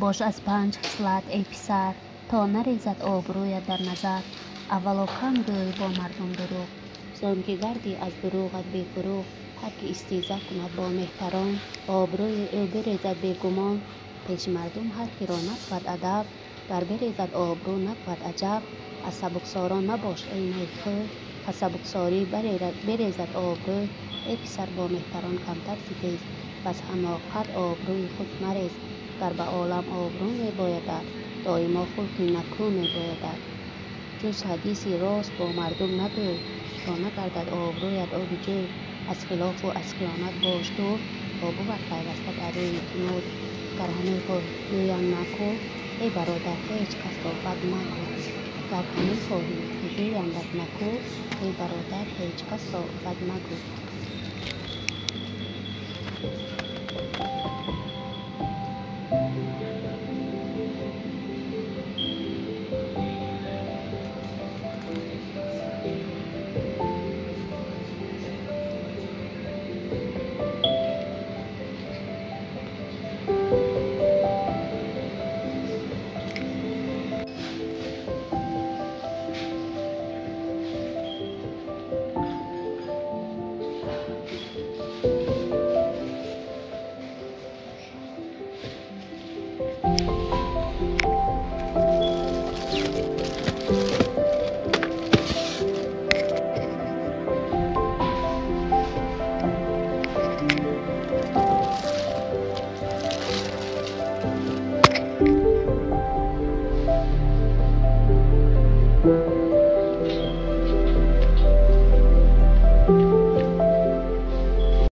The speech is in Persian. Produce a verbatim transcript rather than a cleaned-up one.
باش از پنج خصلت ای پسر، تا نریزد آبرویت در نظر. اولو کم گوی با مردم دروغ، زان که گردی از دروغت بی فروغ. هر که استیزه کند با مهتران، آبروی او بریزد بی گمان. پیش مردم هر که را نبود ادب، گر بریزد آبرو نبود عجب. از سبکساران مباش ای نیکخوی، از سبکساری بریزد آبرو. ای پسر با مهتران کمتر ستیز، بس حماقت آبروی خود مریز. گر به عالم آبرو می بایدت، دایما خلق نکو می بایدت. جز حدیث راست با مردم نگوی، تا نگردد آبرویت آب جوی. از خلاف و از خیانت باش دور، تا بود پیوسته در روی تو نور. گر همی خواهی گویم نکو، ای برادر هیچ کس را بد مگو. گر همی خواهی که گویندت نکو، ای برادر هیچ کس را بد مگو.